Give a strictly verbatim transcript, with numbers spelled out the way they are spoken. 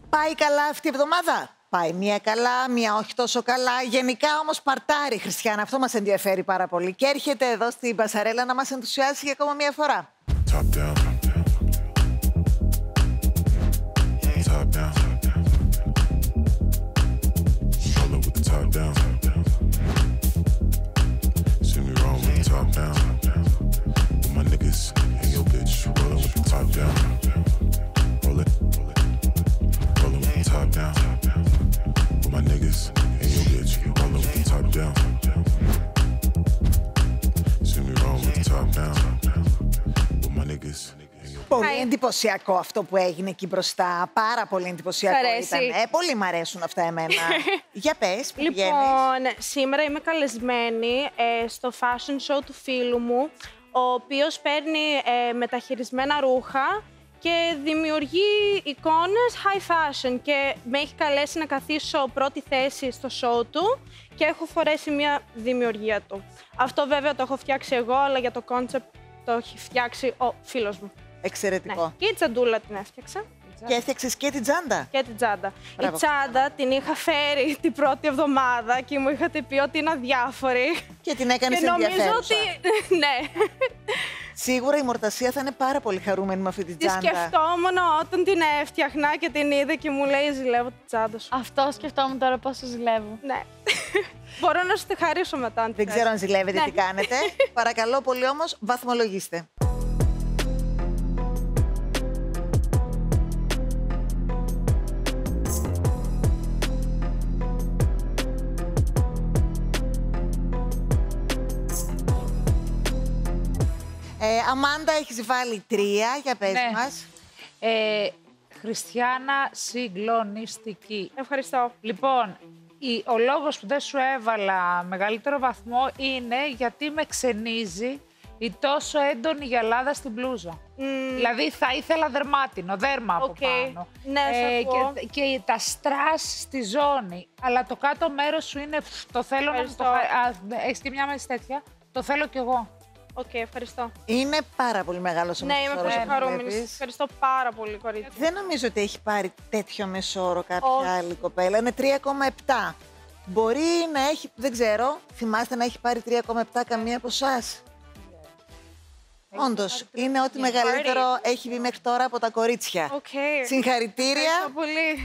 Πάει καλά αυτή η εβδομάδα. Πάει μία καλά, μία όχι τόσο καλά. Γενικά όμως παρτάρει, Χριστιάνα. Αυτό μας ενδιαφέρει πάρα πολύ. Και έρχεται εδώ στην Πασαρέλα να μας ενθουσιάσει για ακόμα μία φορά. Top down. Top down. Roll up with the top down. See me roll with the top down. With my niggas and your bitch. Roll up with the top down. Roll it. Roll up with the top down. With my niggas and your bitch. Roll up with the top down. See me roll with the top down. With my niggas. Πολύ εντυπωσιακό αυτό που έγινε εκεί μπροστά. Πάρα πολύ εντυπωσιακό ήταν. Ε, πολύ μ' αρέσουν αυτά εμένα. Για πες, που Λοιπόν, πηγαίνεις. σήμερα είμαι καλεσμένη ε, στο fashion show του φίλου μου, ο οποίος παίρνει ε, μεταχειρισμένα ρούχα και δημιουργεί εικόνες high fashion και με έχει καλέσει να καθίσω πρώτη θέση στο show του και έχω φορέσει μια δημιουργία του. Αυτό βέβαια το έχω φτιάξει εγώ, αλλά για το concept το έχει φτιάξει ο φίλος μου. Εξαιρετικό. Ναι. Και η τσαντούλα την έφτιαξα. Και έφτιαξες και την τσάντα. Και την τσάντα. Μπράβο. Η τσάντα την είχα φέρει την πρώτη εβδομάδα και μου είχατε πει ότι είναι αδιάφορη. Και την έκανες και νομίζω ενδιαφέρουσα. ότι. Ναι. Σίγουρα η Μορτασία θα είναι πάρα πολύ χαρούμενη με αυτή την Τη τσάντα. σκεφτόμουν όταν την έφτιαχνα και την είδε και μου λέει: ζηλεύω την τσάντα σου. Αυτό σκεφτόμουν τώρα πόσο ζηλεύω. Ναι. Μπορώ να σου τη χαρίσω μετά. Αν Δεν ξέρω αν ζηλεύετε, ναι. τι κάνετε. Παρακαλώ πολύ όμως, βαθμολογήστε. Ε, Αμάντα, έχεις βάλει τρία, για πες Ναι. μας. Ε, Χριστιάνα, συγκλονιστική. Ευχαριστώ. Λοιπόν, η, ο λόγος που δεν σου έβαλα μεγαλύτερο βαθμό είναι γιατί με ξενίζει η τόσο έντονη γυαλάδα στην μπλούζα. Mm. Δηλαδή θα ήθελα δερμάτινο, δέρμα από Okay. πάνω. Ναι, σε ακούω. και, και τα στρας στη ζώνη. Αλλά το κάτω μέρος σου είναι, φ, το θέλω να μου το Ευχαριστώ. χα... Α, έχεις και μια μέση τέτοια, το θέλω κι εγώ. Οκ, okay, ευχαριστώ. Είναι πάρα πολύ μεγάλος ο Ναι, είμαι μεσόρος, πολύ όπως χαρούμενη. βλέπεις. Ευχαριστώ πάρα πολύ, κορίτσι. Δεν νομίζω ότι έχει πάρει τέτοιο μεσόρο κάποια Όχι. άλλη κοπέλα. Είναι τρία κόμμα επτά. Μπορεί να έχει, δεν ξέρω, θυμάστε να έχει πάρει τρία κόμμα επτά καμία από εσάς. Όντως, είναι ό,τι μεγαλύτερο έχει βγει μέχρι τώρα από τα κορίτσια. Okay. Συγχαρητήρια. Ευχαριστώ πολύ.